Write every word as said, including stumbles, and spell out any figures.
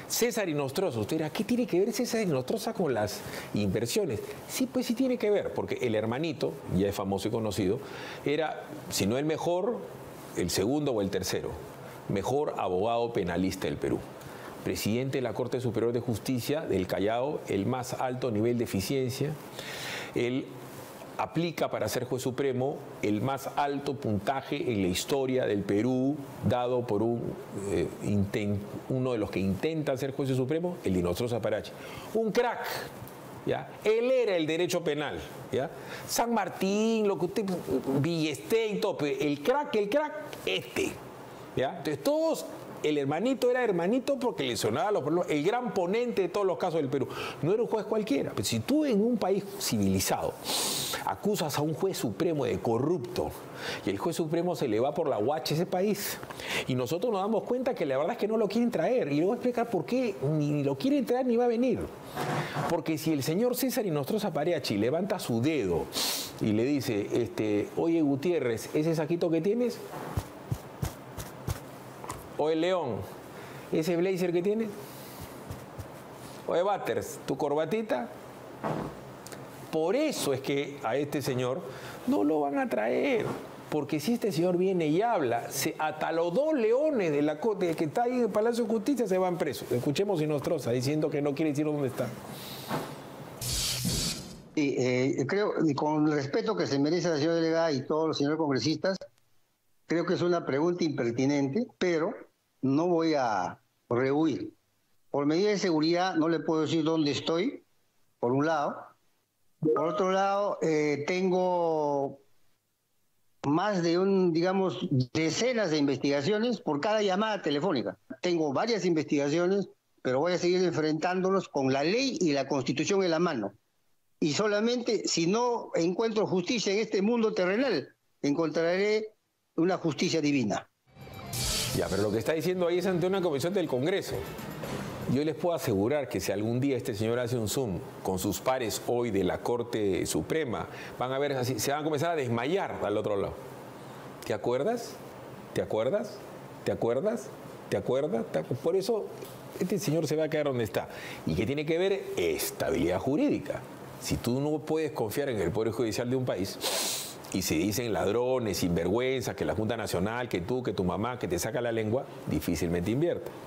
César Inostroza, usted dirá, ¿qué tiene que ver César Inostroza con las inversiones? Sí, pues sí tiene que ver, porque el hermanito, ya es famoso y conocido, era, si no el mejor, el segundo o el tercero, mejor abogado penalista del Perú. Presidente de la Corte Superior de Justicia del Callao, el más alto nivel de eficiencia. Él aplica para ser juez supremo el más alto puntaje en la historia del Perú, dado por un, eh, intent, uno de los que intenta ser juez supremo, el Inostroza Parachi. Un crack, ¿ya? Él era el derecho penal, ¿ya? San Martín, lo que usted, Villestein, todo, el crack, el crack, este, ¿ya? Entonces todos... El hermanito era hermanito porque le sonaba los problemas, el gran ponente de todos los casos del Perú. No era un juez cualquiera. Pero si tú en un país civilizado acusas a un juez supremo de corrupto y el juez supremo se le va por la guacha a ese país y nosotros nos damos cuenta que la verdad es que no lo quieren traer, y le voy a explicar por qué ni lo quieren traer ni va a venir. Porque si el señor César Inostroza Parachi levanta su dedo y le dice, este, oye Gutiérrez, ese saquito que tienes... Oye, León, ese blazer que tienes. Oye, Batters, tu corbatita. Por eso es que a este señor no lo van a traer. Porque si este señor viene y habla, se, hasta los dos leones de la de que está ahí en el Palacio de Justicia se van presos. Escuchemos Inostroza diciendo que no quiere decir dónde está. Sí, eh, creo, con el respeto que se merece la señora delegada y todos los señores congresistas, creo que es una pregunta impertinente, pero no voy a rehuir. Por medida de seguridad no le puedo decir dónde estoy, por un lado. Por otro lado, eh, tengo más de un, digamos, decenas de investigaciones por cada llamada telefónica. Tengo varias investigaciones, pero voy a seguir enfrentándolos con la ley y la Constitución en la mano. Y solamente si no encuentro justicia en este mundo terrenal, encontraré una justicia divina. Ya, pero lo que está diciendo ahí es ante una comisión del Congreso. Yo les puedo asegurar que si algún día este señor hace un Zoom con sus pares hoy de la Corte Suprema, van a ver así, se van a comenzar a desmayar al otro lado. ¿Te acuerdas? ¿Te acuerdas? ¿Te acuerdas? ¿Te acuerdas? Por eso este señor se va a quedar donde está. ¿Y qué tiene que ver? Estabilidad jurídica. Si tú no puedes confiar en el Poder Judicial de un país... y se dicen ladrones, sinvergüenza, que la Junta Nacional, que tú, que tu mamá, que te saca la lengua, difícilmente invierte.